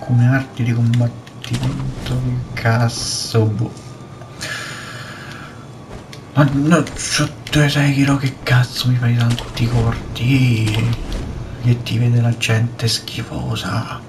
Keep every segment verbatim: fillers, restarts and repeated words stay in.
come arti di combattimento, che cazzo, boh. Mannaggia te, Sekiro, che cazzo mi fai tanti corti, che ti vede la gente schifosa.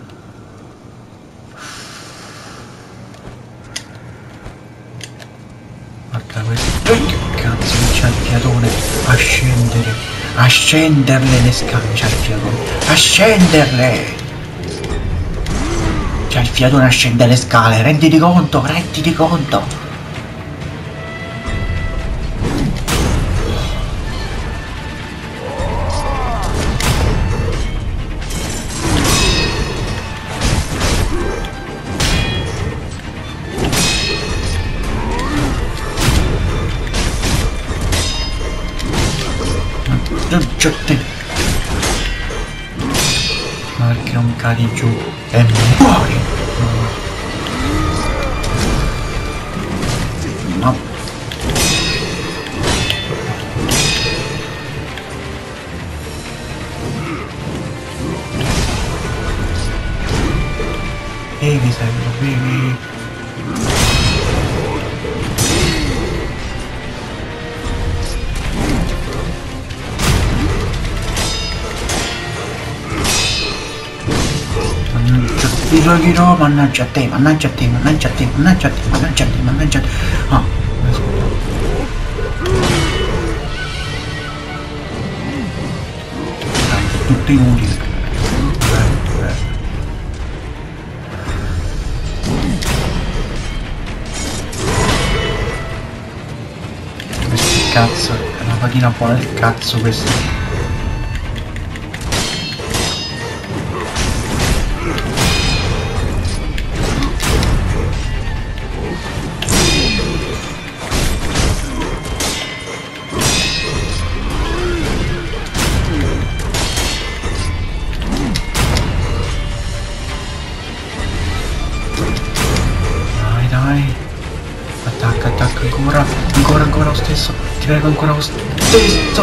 Guarda questo, che cazzo c'è il fiatone a scendere, a scenderle le scale, c'è il fiatone, a scenderle! C'è il fiatone a scendere le scale, renditi conto, renditi conto! Giù te, ma perché non cadi giù e muori? No. Bevi, Sekiro, bevi. Sekiro, mannaggia a te, mannaggia a te, mannaggia a te, mannaggia a te, mannaggia a te, mannaggia a te. Ah, tutto inutile. Questo cazzo, è una fatina buona del cazzo questo. Attacca, attacca ancora, ancora, ancora lo stesso, ti prego ancora lo stesso.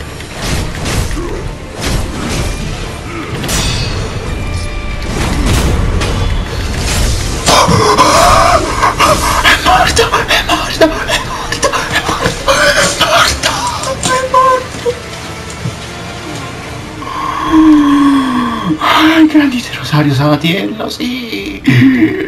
È morto, è morto, è morto, è morto, è morto, è morto. Ah, grandi Rosario Salatiello, sì.